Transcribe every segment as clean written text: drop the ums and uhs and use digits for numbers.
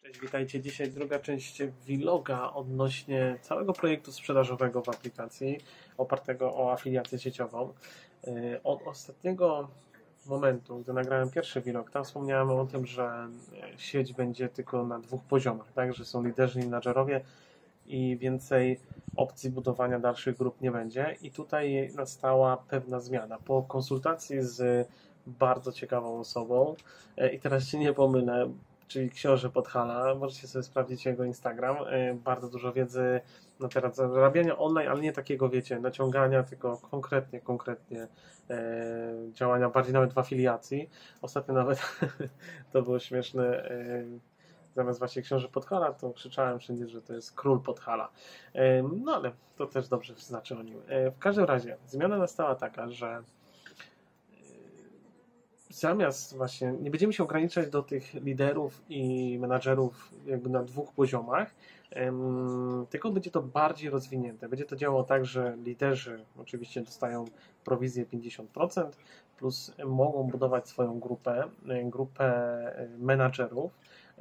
Cześć, witajcie. Dzisiaj druga część vloga odnośnie całego projektu sprzedażowego w aplikacji opartego o afiliację sieciową. Od ostatniego momentu, gdy nagrałem pierwszy vlog, tam wspomniałem o tym, że sieć będzie tylko na dwóch poziomach, tak, że są liderzy i menadżerowie i więcej opcji budowania dalszych grup nie będzie. I tutaj nastała pewna zmiana. Po konsultacji z bardzo ciekawą osobą, i teraz się nie pomylę, czyli Książę Podhala, możecie sobie sprawdzić jego Instagram, bardzo dużo wiedzy na temat zarabiania online, ale nie takiego, wiecie, naciągania, tylko konkretnie działania, bardziej nawet w afiliacji. Ostatnio nawet to było śmieszne, zamiast właśnie Książę Podhala, to krzyczałem wszędzie, że to jest Król Podhala. No ale to też dobrze znaczy o nim. W każdym razie zmiana nastała taka, że zamiast właśnie, nie będziemy się ograniczać do tych liderów i menadżerów jakby na dwóch poziomach, tylko będzie to bardziej rozwinięte. Będzie to działało tak, że liderzy oczywiście dostają prowizję 50%, plus mogą budować swoją grupę menadżerów,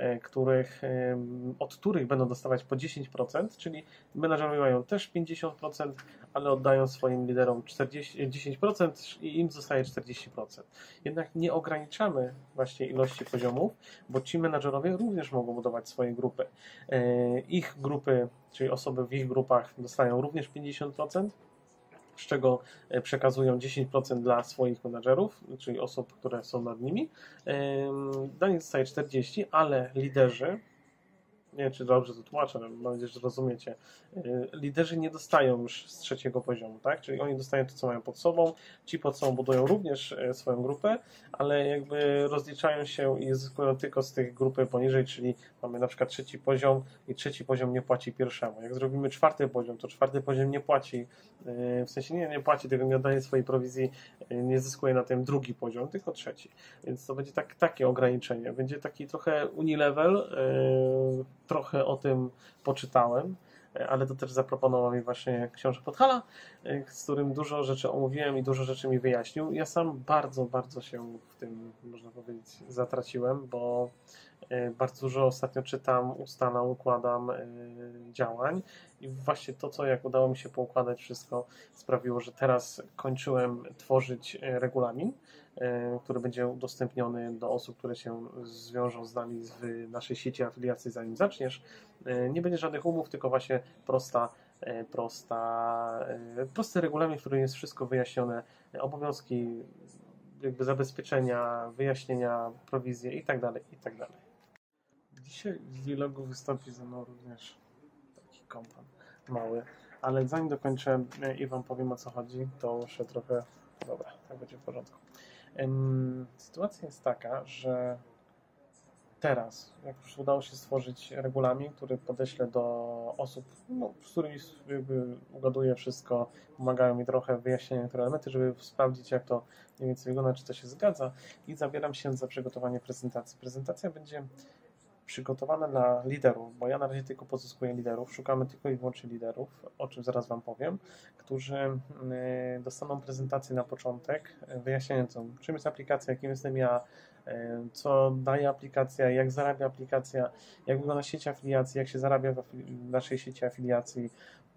od których będą dostawać po 10%, czyli menadżerowie mają też 50%, ale oddają swoim liderom 10% i im zostaje 40%. Jednak nie ograniczamy właśnie ilości poziomów, bo ci menadżerowie również mogą budować swoje grupy. Ich grupy, czyli osoby w ich grupach dostają również 50%, z czego przekazują 10% dla swoich menadżerów, czyli osób, które są nad nimi. Dla nich zostaje 40%, ale liderzy, nie wiem, czy dobrze to tłumaczę, ale mam nadzieję, że rozumiecie. Liderzy nie dostają już z trzeciego poziomu, tak? Czyli oni dostają to, co mają pod sobą. Ci pod sobą budują również swoją grupę, ale jakby rozliczają się i zyskują tylko z tych grupy poniżej, czyli mamy na przykład trzeci poziom i trzeci poziom nie płaci pierwszemu. Jak zrobimy czwarty poziom, to czwarty poziom nie płaci, w sensie nie płaci, tego nie oddaje swojej prowizji, nie zyskuje na tym drugi poziom, tylko trzeci. Więc to będzie takie ograniczenie. Będzie taki trochę unilevel, trochę o tym poczytałem, ale to też zaproponował mi właśnie Książę Podhala, z którym dużo rzeczy omówiłem i dużo rzeczy mi wyjaśnił. Ja sam bardzo się w tym, można powiedzieć, zatraciłem, bo bardzo dużo ostatnio czytam, ustalam, układam działań i właśnie to, co jak udało mi się poukładać wszystko, sprawiło, że teraz kończyłem tworzyć regulamin, który będzie udostępniony do osób, które się zwiążą z nami w naszej sieci afiliacji, zanim zaczniesz. Nie będzie żadnych umów, tylko właśnie prosty regulamin, w którym jest wszystko wyjaśnione, obowiązki, jakby zabezpieczenia, wyjaśnienia, prowizje i tak dalej. Dzisiaj w vlogu wystąpi ze mną również taki kompan mały, ale zanim dokończę i Wam powiem, o co chodzi, to muszę trochę... Dobra, tak będzie w porządku. Sytuacja jest taka, że teraz, jak już udało się stworzyć regulamin, który podeślę do osób, z którymi jakby ugaduję wszystko, pomagają mi trochę w wyjaśnieniu niektóre elementy, żeby sprawdzić, jak to mniej więcej wygląda, czy to się zgadza, i zabieram się za przygotowanie prezentacji. Prezentacja będzie przygotowane dla liderów, bo ja na razie tylko pozyskuję liderów, szukamy tylko i wyłącznie liderów, o czym zaraz Wam powiem, którzy dostaną prezentację na początek, wyjaśniającą, czym jest aplikacja, jakim jestem ja, co daje aplikacja, jak zarabia aplikacja, jak wygląda sieć afiliacji, jak się zarabia w naszej sieci afiliacji,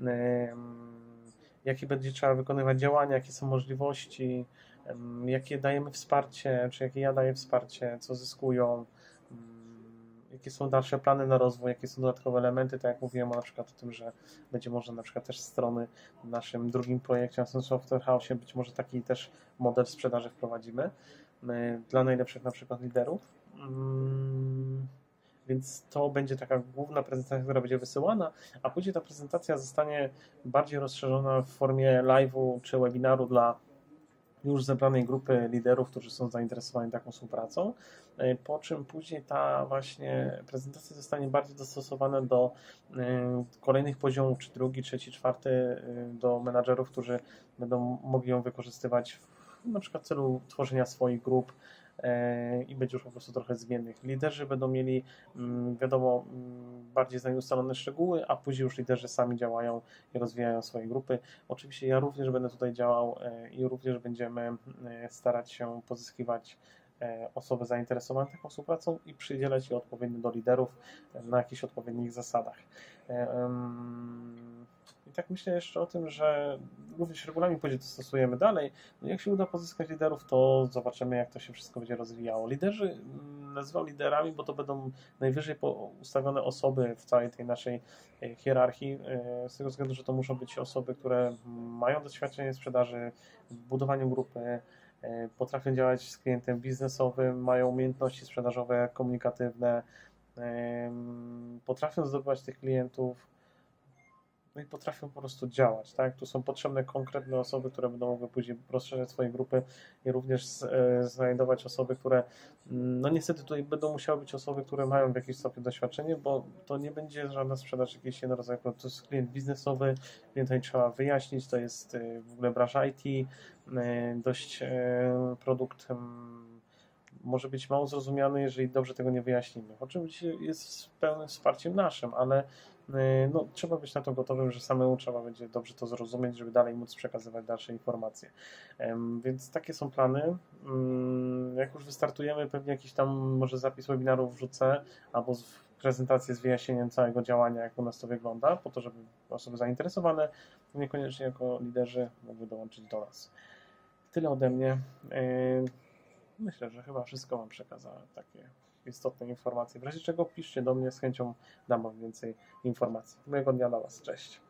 jakie będzie trzeba wykonywać działania, jakie są możliwości, jakie dajemy wsparcie, czy jakie ja daję wsparcie, co zyskują, jakie są dalsze plany na rozwój, jakie są dodatkowe elementy, tak jak mówiłem na przykład o tym, że będzie można na przykład też strony w naszym drugim projekcie, na Software House, być może taki też model sprzedaży wprowadzimy dla najlepszych na przykład liderów. Więc to będzie taka główna prezentacja, która będzie wysyłana, a później ta prezentacja zostanie bardziej rozszerzona w formie live'u czy webinaru dla już zebranej grupy liderów, którzy są zainteresowani taką współpracą, po czym później ta właśnie prezentacja zostanie bardziej dostosowana do kolejnych poziomów, czy drugi, trzeci, czwarty, do menadżerów, którzy będą mogli ją wykorzystywać na przykład w celu tworzenia swoich grup i będzie już po prostu trochę zmiennych. Liderzy będą mieli, wiadomo, bardziej ustalone szczegóły, a później już liderzy sami działają i rozwijają swoje grupy. Oczywiście ja również będę tutaj działał i również będziemy starać się pozyskiwać osoby zainteresowane taką współpracą i przydzielać je odpowiednio do liderów na jakichś odpowiednich zasadach. I tak myślę jeszcze o tym, że również regulamin później to stosujemy dalej. No jak się uda pozyskać liderów, to zobaczymy, jak to się wszystko będzie rozwijało. Liderzy nazywam liderami, bo to będą najwyżej ustawione osoby w całej tej naszej hierarchii, z tego względu, że to muszą być osoby, które mają doświadczenie w sprzedaży, w budowaniu grupy, potrafią działać z klientem biznesowym, mają umiejętności sprzedażowe, komunikatywne, potrafią zdobywać tych klientów, no i potrafią po prostu działać, tak? Tu są potrzebne konkretne osoby, które będą mogły później rozszerzać swoje grupy i również znajdować osoby, które, no niestety tutaj będą musiały być osoby, które mają w jakiś stopniu doświadczenie, bo to nie będzie żadna sprzedaż jakiejś jednorazowej, to jest klient biznesowy, klientowi trzeba wyjaśnić, to jest w ogóle branża IT, dość produkt może być mało zrozumiany, jeżeli dobrze tego nie wyjaśnimy. Oczywiście jest z pełnym wsparciem naszym, ale no, trzeba być na to gotowym, że samemu trzeba będzie dobrze to zrozumieć, żeby dalej móc przekazywać dalsze informacje. Więc takie są plany. Jak już wystartujemy, pewnie jakiś tam może zapis webinaru wrzucę, albo prezentację z wyjaśnieniem całego działania, jak u nas to wygląda, po to, żeby osoby zainteresowane, niekoniecznie jako liderzy, mogły dołączyć do nas. Tyle ode mnie. Myślę, że chyba wszystko Wam przekazałem, takie istotne informacje. W razie czego piszcie do mnie, z chęcią dam Wam więcej informacji. Miłego dnia dla Was. Cześć.